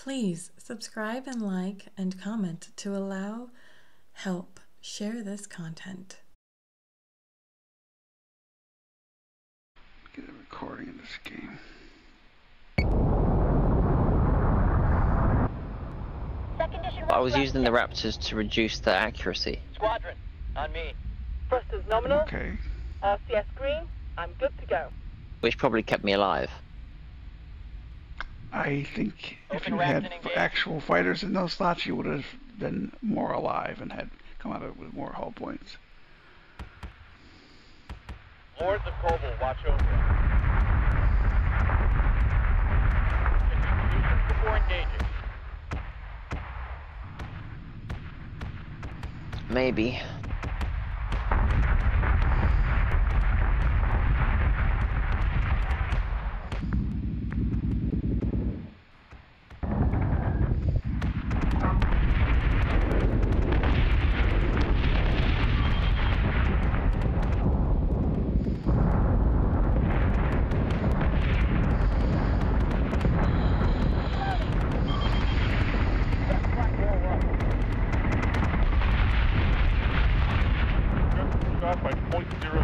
Please subscribe and like and comment to help share this content. Get a recording of this game. I was using the Raptors to reduce the accuracy. Squadron, on me. Thrusters nominal. Okay. RCS green. I'm good to go. Which probably kept me alive. I think if Open you raft had and engage. actual fighters in those slots, you would have been more alive and had come out with more hull points. Lords of Koval, watch over it. Executions before engaging. Maybe. By 0.06.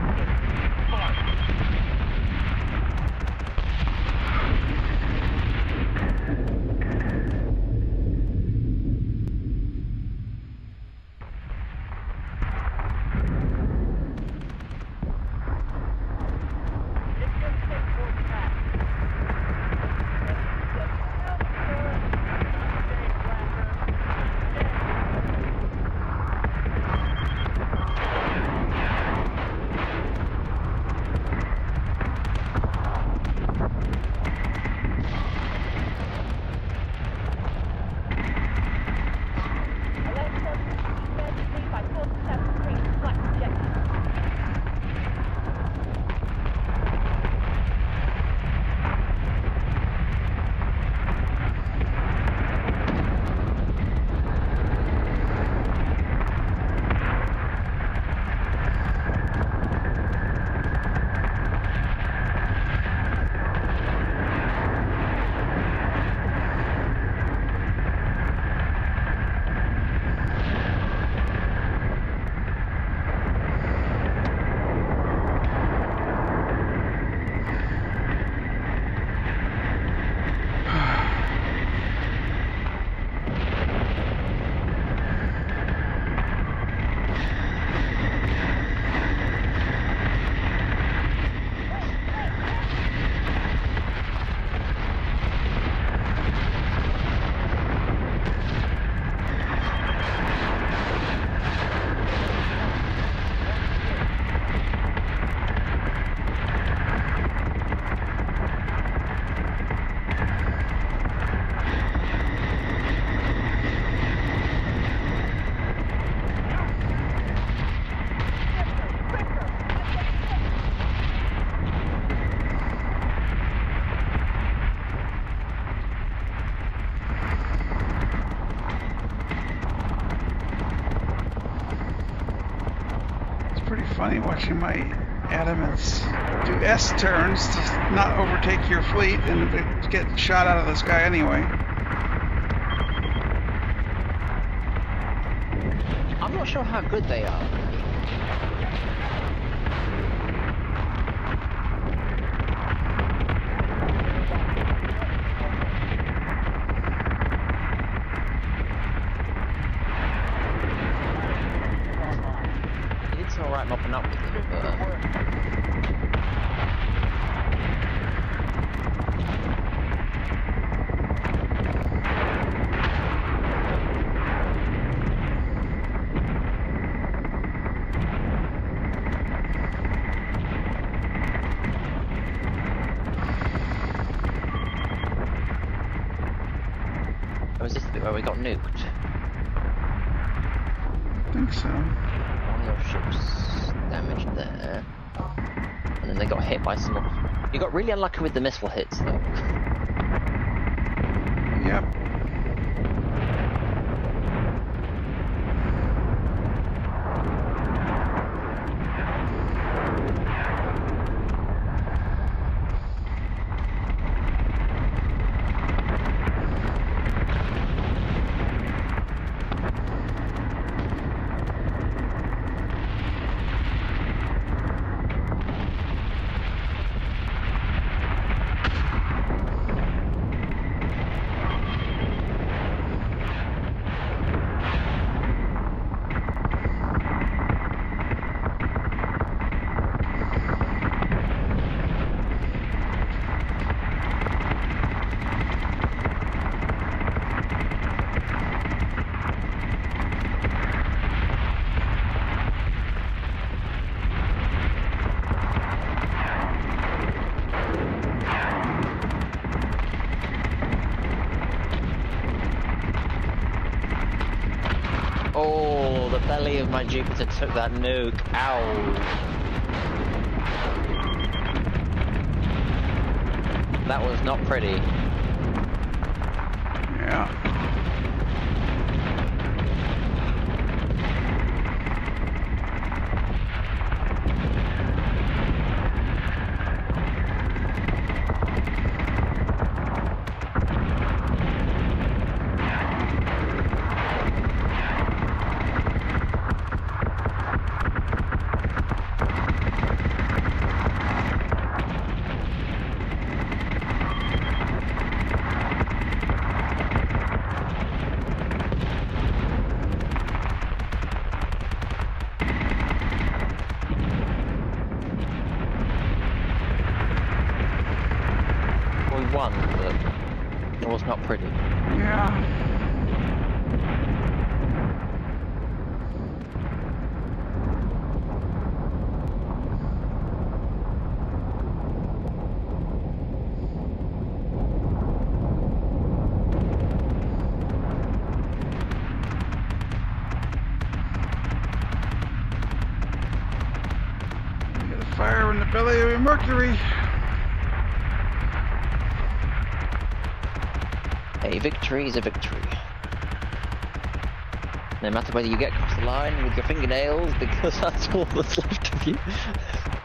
Funny watching my Adamants do S turns to not overtake your fleet and get shot out of the sky anyway. I'm not sure how good they are. It's alright mopping up with them, but... Was this the bit where we got nuked? I think so. One of your ships damaged there. And then they got hit by some... You got really unlucky with the missile hits, though. Yep. Oh, the belly of my Jupiter took that nuke. Ow. That was not pretty. Yeah. We won, but it was not pretty. Yeah. We got a fire in the belly of a Mercury. A victory is a victory. No matter whether you get across the line with your fingernails, because that's all that's left of you.